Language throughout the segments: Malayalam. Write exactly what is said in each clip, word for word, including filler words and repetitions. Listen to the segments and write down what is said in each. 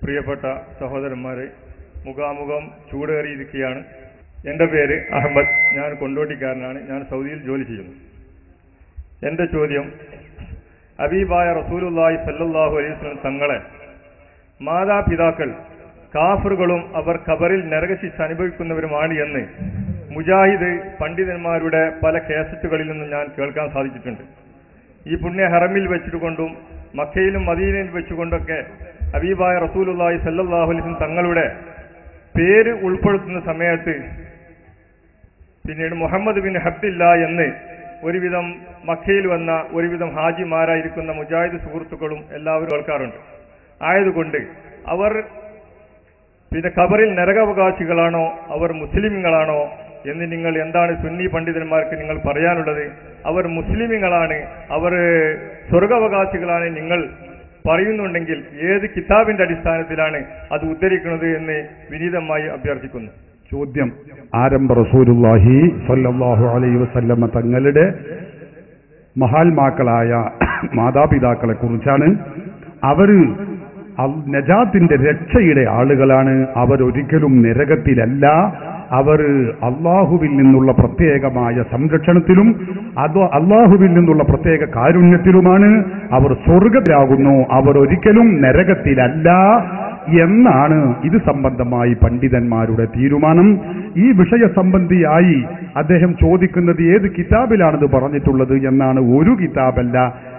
പ്രിയപ്പെട്ട സഹോദരന്മാരെ, മുഖാമുഖം ചൂടേറിയിരിക്കുകയാണ്. എൻ്റെ പേര് അഹമ്മദ്, ഞാൻ കൊണ്ടോട്ടിക്കാരനാണ്. ഞാൻ സൗദിയിൽ ജോലി ചെയ്യുന്നു. എൻ്റെ ചോദ്യം, ഹബീബായ റസൂലുള്ളാഹി സ്വല്ലല്ലാഹു അലൈഹി വസല്ലം തങ്ങളെ മാതാപിതാക്കൾ കാഫറുകളും അവർ ഖബറിൽ നരകശിക്ഷ അനുഭവിക്കുന്നവരുമാണ് എന്ന് മുജാഹിദ് പണ്ഡിതന്മാരുടെ പല കേസറ്റുകളിൽ നിന്നും ഞാൻ കേൾക്കാൻ സാധിച്ചിട്ടുണ്ട്. ഈ പുണ്യ ഹറമിൽ വെച്ചുകൊണ്ടും മക്കയിലും മദീനയിൽ വെച്ചുകൊണ്ടൊക്കെ ഹബീബായ റസൂലുള്ളാഹി സ്വല്ലല്ലാഹു അലൈഹി വസല്ലം തങ്ങളുടെ പേര് ഉൾപ്പെടുത്തുന്ന സമയത്ത് പിന്നീട് മുഹമ്മദ് ബിൻ അബ്ദില്ല എന്ന് ഒരുവിധം മക്കയിൽ വന്ന ഒരുവിധം ഹാജിമാരായിരിക്കുന്ന മുജാഹിദ് സുഹൃത്തുക്കളും എല്ലാവരും കേൾക്കാറുണ്ട്. ആയതുകൊണ്ട് അവർ പിന്നെ ഖബറിൽ നരകാവകാശികളാണോ അവർ മുസ്ലിമുകളാണോ എന്ന് നിങ്ങൾ എന്താണ് സുന്നി പണ്ഡിതന്മാർക്ക് നിങ്ങൾ പറയാനുള്ളത്? അവർ മുസ്ലിമുകളാണ്, അവർ സ്വർഗാവകാശികളാണ് നിങ്ങൾ പറയുന്നുണ്ടെങ്കിൽ ഏത് കിതാബിന്റെ അടിസ്ഥാനത്തിലാണ് അത് ഉദ്ധരിക്കുന്നത് എന്ന് വിനീതമായി അഭ്യർത്ഥിക്കുന്നു. ചോദ്യം, ആരംഭ റസൂലുള്ളാഹി സ്വല്ലല്ലാഹു അലൈഹി വസല്ലമ തങ്ങളുടെ മഹാത്മാക്കളായ മാതാപിതാക്കളെ കുറിച്ചാണ്. അവര് നജാത്തിന്റെ രക്ഷയുടെ ആളുകളാണ്. അവരൊരിക്കലും നരകത്തിലല്ല. അവർ അള്ളാഹുവിൽ നിന്നുള്ള പ്രത്യേകമായ സംരക്ഷണത്തിലും അത് അള്ളാഹുവിൽ നിന്നുള്ള പ്രത്യേക കാരുണ്യത്തിലുമാണ്. അവർ സ്വർഗത്തിലാകുന്നു. അവർ ഒരിക്കലും നരകത്തിലല്ല എന്നാണ് ഇത് സംബന്ധമായി പണ്ഡിതന്മാരുടെ തീരുമാനം. ഈ വിഷയ സംബന്ധിയായി അദ്ദേഹം ചോദിക്കുന്നത് ഏത് കിതാബിലാണിത് പറഞ്ഞിട്ടുള്ളത് എന്നാണ്. ഒരു കിതാബല്ല,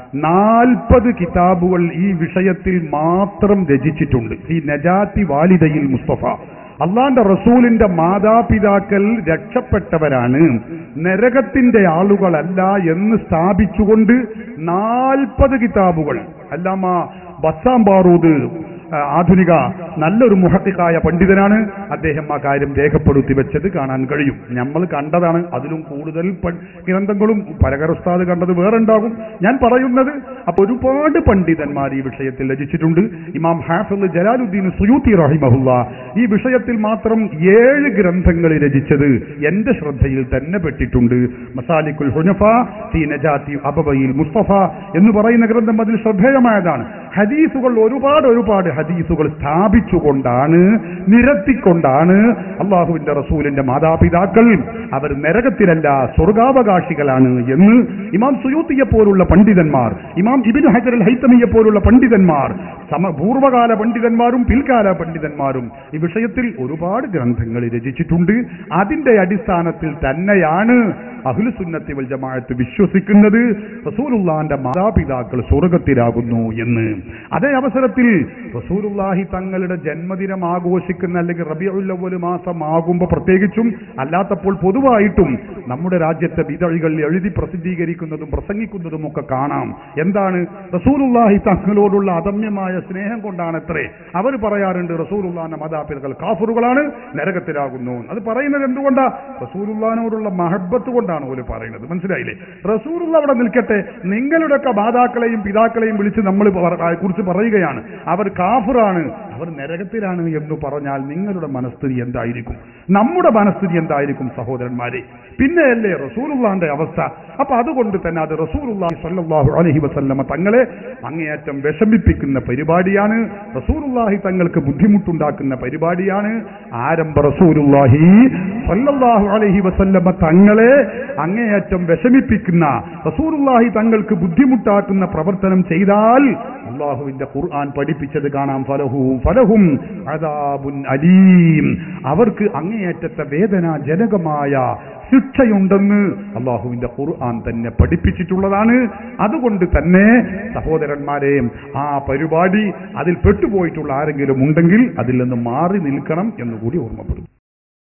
നാൽപ്പത് കിതാബുകൾ ഈ വിഷയത്തിൽ മാത്രം രചിച്ചിട്ടുണ്ട്. ഈ നജാത്തി വാലിദയിൽ മുസ്തഫ, അള്ളാന്റെ റസൂലിന്റെ മാതാപിതാക്കൾ രക്ഷപ്പെട്ടവരാണ്, നരകത്തിന്റെ ആളുകളല്ല എന്ന് സ്ഥാപിച്ചുകൊണ്ട് നാൽപ്പത് കിതാബുകൾ അല്ലാമ ബസ്സാം ബാറൂദ് ആധുനിക നല്ലൊരു മുഹഖിഖായ പണ്ഡിതനാണ്. അദ്ദേഹം ആ കാര്യം രേഖപ്പെടുത്തി വെച്ചത് കാണാൻ കഴിയും. നമ്മൾ കണ്ടതാണ്. അതിലും കൂടുതൽ ഗ്രന്ഥങ്ങളും പരകർ ഉസ്താദ് കണ്ടത് വേറെ ഉണ്ടാകും. ഞാൻ പറയുന്നത് അപ്പൊ ഒരുപാട് പണ്ഡിതന്മാർ ഈ വിഷയത്തിൽ രചിച്ചിട്ടുണ്ട്. ഇമാം ഹാഫിദ് ജലാലുദ്ദീൻ സുയൂത്തി റഹിമഹുല്ലാ ഈ വിഷയത്തിൽ മാത്രം ഏഴ് ഗ്രന്ഥങ്ങൾ രചിച്ചത് എന്റെ ശ്രദ്ധയിൽ തന്നെ പെട്ടിട്ടുണ്ട്. മസാലിക്കുൽ ഹുനഫ ഫീ നജാത്തി അബവയിൽ മുസ്തഫ എന്ന് പറയുന്ന ഗ്രന്ഥം അതിൽ ശ്രദ്ധേയമായതാണ്. ഹദീസുകൾ ഒരുപാട് ഒരുപാട് ഹദീസുകൾ സ്ഥാപിച്ചുകൊണ്ടാണ്, നിരത്തിക്കൊണ്ടാണ് അള്ളാഹുവിന്റെ റസൂലിന്റെ മാതാപിതാക്കൾ അവർ നരകത്തിലല്ല സ്വർഗാവകാശികളാണ് എന്ന് ഇമാം സുയൂത്തിയെ പോലുള്ള പണ്ഡിതന്മാർ, ഇമാം ഇബ്നു ഹജർ അൽ ഹൈതമിയെ പോലുള്ള പണ്ഡിതന്മാർ, സമ പൂർവകാല പണ്ഡിതന്മാരും പിൽക്കാല പണ്ഡിതന്മാരും ഈ വിഷയത്തിൽ ഒരുപാട് ഗ്രന്ഥങ്ങൾ രചിച്ചിട്ടുണ്ട്. അതിന്റെ അടിസ്ഥാനത്തിൽ തന്നെയാണ് അഹ്ലുസുന്നത്തി വൽ ജമാഅത്ത് വിശ്വസിക്കുന്നത് റസൂലുള്ളാഹിന്റെ മാതാപിതാക്കൾ സ്വർഗത്തിലാകുന്നു എന്ന്. അതേ അവസരത്തിൽ റസൂലുള്ളാഹി തങ്ങളുടെ ജന്മദിനം ആഘോഷിക്കുന്ന അല്ലെങ്കിൽ റബീഉൽ അവ്വൽ മാസം ആകുമ്പോൾ പ്രത്യേകിച്ചും അല്ലാത്തപ്പോൾ പൊതുവായിട്ടും നമ്മുടെ രാജ്യത്തെ ബിദഅകൾ എഴുതി പ്രസിദ്ധീകരിക്കുന്നതും പ്രസംഗിക്കുന്നതും ഒക്കെ കാണാം. എന്താണ്? റസൂലുള്ളാഹി തങ്ങളോടുള്ള അദമ്യമായ സ്നേഹം കൊണ്ടാണത്രേ അവർ പറയാറുണ്ട് റസൂലുള്ളാഹിന്റെ മാതാപിതാക്കൾ കാഫിറുകളാണ്, നരകത്തിലാകുന്നു. അത് പറയുന്നത് എന്തുകൊണ്ടാ? റസൂലുള്ളാഹിനോടുള്ള മഹബ്ബത്ത് കൊണ്ടാണ് അവർ പറയുന്നത്. മനസ്സിലായില്ലേ? റസൂലുള്ള അവിടെ നിൽക്കട്ടെ, നിങ്ങളുടെയൊക്കെ മാതാക്കളെയും പിതാക്കളെയും വിളിച്ച് നമ്മൾ കുറിച്ച് പറയുകയാണ് അവർ കാഫിറാണ്, അവർ നരകത്തിലാണ് എന്ന് പറഞ്ഞാൽ നിങ്ങളുടെ മനസ്ഥിതി എന്തായിരിക്കും? നമ്മുടെ മനസ്ഥിതി എന്തായിരിക്കും സഹോദരന്മാരെ? പിന്നെയല്ലേ റസൂലുള്ളാഹിന്റെ അവസ്ഥ? അപ്പൊ അതുകൊണ്ട് തന്നെ അത് റസൂലുള്ളാഹി സ്വല്ലല്ലാഹു അലൈഹി വസല്ലമ തങ്ങളെ അങ്ങേയറ്റം വിഷമിപ്പിക്കുന്ന പരിപാടിയാണ്, റസൂലുള്ളാഹി തങ്ങൾക്ക് ബുദ്ധിമുട്ടുണ്ടാക്കുന്ന പരിപാടിയാണ്. ആരംഭ റസൂലുള്ളാഹി സ്വല്ലല്ലാഹു അലൈഹി വസല്ലമ തങ്ങളെ അങ്ങേയറ്റം വിഷമിപ്പിക്കുന്ന, റസൂലുള്ളാഹി തങ്ങൾക്ക് ബുദ്ധിമുട്ടാക്കുന്ന പ്രവർത്തനം ചെയ്താൽ അല്ലാഹുവിന്റെ ഖുർആൻ പഠിപ്പിച്ചത് കാണാം. ഫലഹു ഫലഹും അദാബുൻ അലീം, അവർക്ക് അങ്ങേയറ്റത്തെ വേദനാജനകമായ ശിക്ഷയുണ്ടെന്ന് അല്ലാഹുവിന്റെ ഖുർആൻ തന്നെ പഠിപ്പിച്ചിട്ടുള്ളതാണ്. അതുകൊണ്ട് തന്നെ സഹോദരന്മാരെ, ആ പരിപാടി അതിൽ പെട്ടുപോയിട്ടുള്ള ആരെങ്കിലും ഉണ്ടെങ്കിൽ അതിൽ നിന്ന് മാറി നിൽക്കണം എന്നുകൂടി ഓർമ്മപ്പെടും.